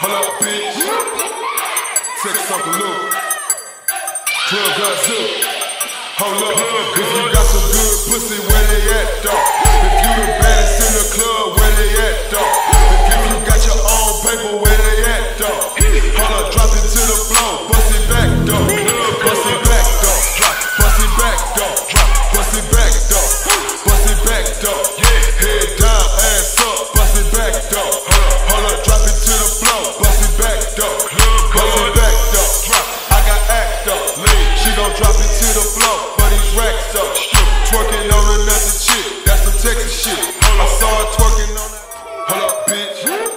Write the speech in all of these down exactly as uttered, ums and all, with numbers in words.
Hold up, bitch. Sex Uncle Luke. Club got zoo. Hold up. If you got some good pussy, where they at, dog? If you the baddest in the club, where they at, dog? If you got your own paper, where they at, dog? Hold up, drop it to the floor, bust it back, dog. Bust it back, dog. Drop, bust it back, dog. Drop, bust it back, dog. Bust it back, dog. Head down, ass up, bust it back, dog. Hold up, drop it to the floor, bust it back, dog. Bust it back, dog. Drop, I got act up. She gon' drop it to the floor, but he's racks up. Twerking on another chick, that's some Texas shit. I saw her twerking on that. Hold up, bitch.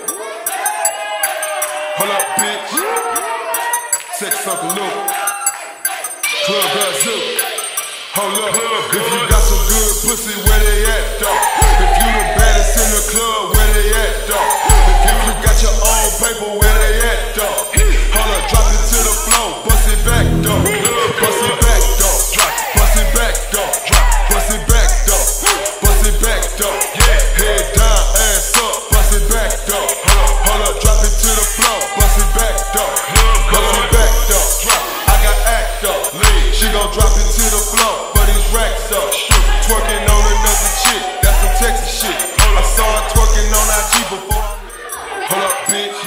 Hold up, bitch. Sex Uncle Luke. Club got zoo. Hold up. If you got some good pussy, where they at, dog? If you the baddest in the club, where they at, dog? If you got your own paper, where they at, dog? Hold up, drop it to the floor, bust it back, dog. Bust it back, dog. Drop, bust it back, dog. Drop, bust it back, dog. Bust it back, dog. Head down, ass up, bust it back, dog. Hold up, drop it to the floor, bust it back, dog. Bust it back, dog. Drop, I got act up. She gon' drop it to the floor, but he's racks up. Twerking on another chick, that's some Texas shit. I saw her twerking on I G before. Hold up, bitch.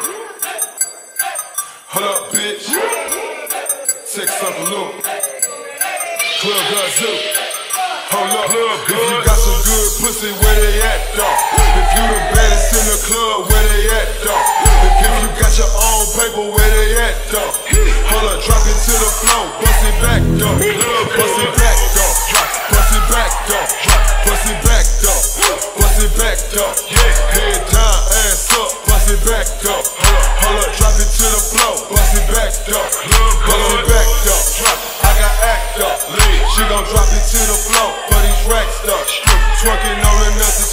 Hold up, bitch. Sex Uncle Luke. Club got zoo. Hold up. If you got some good pussy, where they at, dog? If you the baddest in the club, where they at, dog? If you got your own paper, where they at, dog? Hold up, drop it to the floor, bust it back, dog. Bust it back, dog. Drop, bust it back, dog. Drop, bust it back, dog. Bust it back, dog. Head down, ass up, bust it back, dog. Hold up, drop it to the floor, bust it back, dog. Bust it back, dog. Drop, I got act up. She gon' drop it to the floor, but he's racked up. Twerking on another